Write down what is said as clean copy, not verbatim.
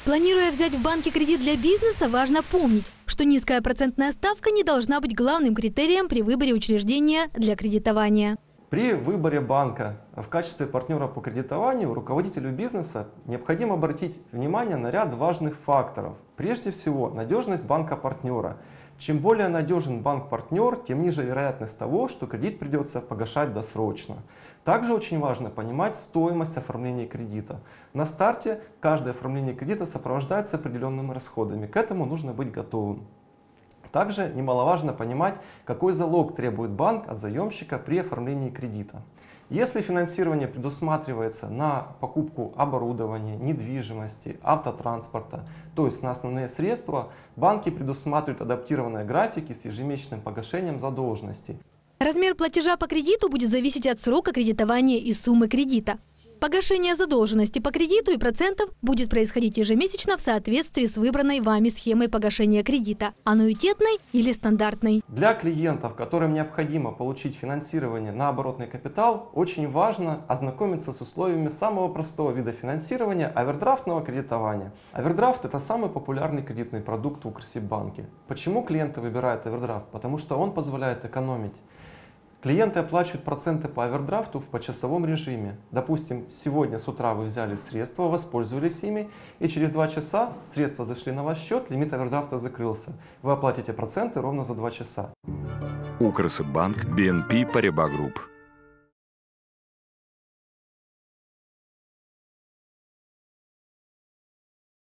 Планируя взять в банке кредит для бизнеса, важно помнить, что низкая процентная ставка не должна быть главным критерием при выборе учреждения для кредитования. При выборе банка в качестве партнера по кредитованию руководителю бизнеса необходимо обратить внимание на ряд важных факторов. Прежде всего, надежность банка-партнера. Чем более надежен банк-партнер, тем ниже вероятность того, что кредит придется погашать досрочно. Также очень важно понимать стоимость оформления кредита. На старте каждое оформление кредита сопровождается определенными расходами. К этому нужно быть готовым. Также немаловажно понимать, какой залог требует банк от заемщика при оформлении кредита. Если финансирование предусматривается на покупку оборудования, недвижимости, автотранспорта, то есть на основные средства, банки предусматривают адаптированные графики с ежемесячным погашением задолженности. Размер платежа по кредиту будет зависеть от срока кредитования и суммы кредита. Погашение задолженности по кредиту и процентов будет происходить ежемесячно в соответствии с выбранной вами схемой погашения кредита – аннуитетной или стандартной. Для клиентов, которым необходимо получить финансирование на оборотный капитал, очень важно ознакомиться с условиями самого простого вида финансирования – овердрафтного кредитования. Овердрафт – это самый популярный кредитный продукт в Укрсиббанке. Почему клиенты выбирают овердрафт? Потому что он позволяет экономить. Клиенты оплачивают проценты по овердрафту в почасовом режиме. Допустим, сегодня с утра вы взяли средства, воспользовались ими, и через 2 часа средства зашли на ваш счет, лимит овердрафта закрылся. Вы оплатите проценты ровно за 2 часа. Укрсиббанк, BNP Paribas Group.